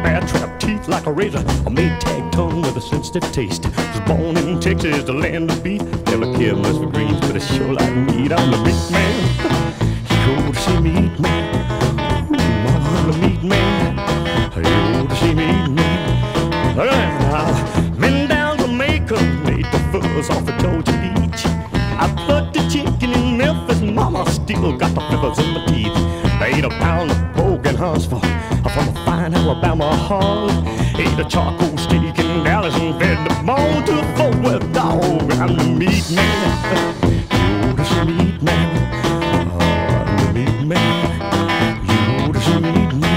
bear trap teeth like a razor, a Maytag tongue with a sensitive taste. Was born in Texas, the land of beef. Never cared much for greens, but it's sure like meat. I'm the meat man. You ought to see me eat, man. Ooh, I'm the meat man. You ought to see me eat, man. Look at that now. Been down Jamaica, made the fuzz off the Georgia beach. I plucked the chicken in Memphis, mama still got the flippers in my teeth. They ate a pound of pork in Huntsville from a fine Alabama hog. Ate a charcoal steak in Dallas and fed the bone to a Fort Worth dog. I'm the meat man. You ought to see me eat, man. I'm the meat man. You ought to see me eat, man.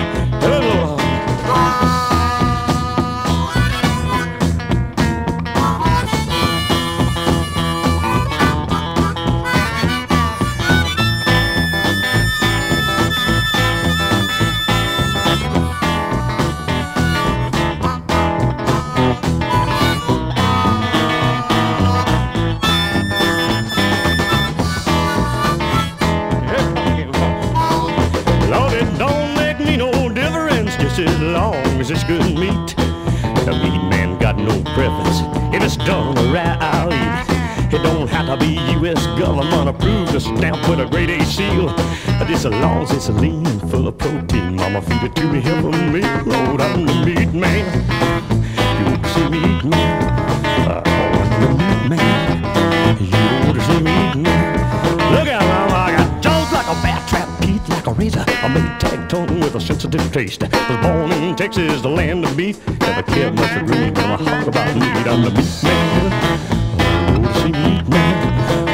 As long as it's good meat. The meat man got no preference. If it's done right, I'll eat it. It don't have to be U.S. government approved or stamped with a grade A seal. Just as long as it's lean and full of protein, mama feed it to me here for me. Lord, I'm the meat man. You ought to see me eat, man. I'm the meat man. You ought to see me eat, man. Look out, mama, I got jaws like a bear trap, teeth like a razor, a Maytag tongue with a sensitive taste. Was born in Texas, the land of beef. Never cared much for greed, but my heart about meat. I'm the meat man. Oh, see me eat, man.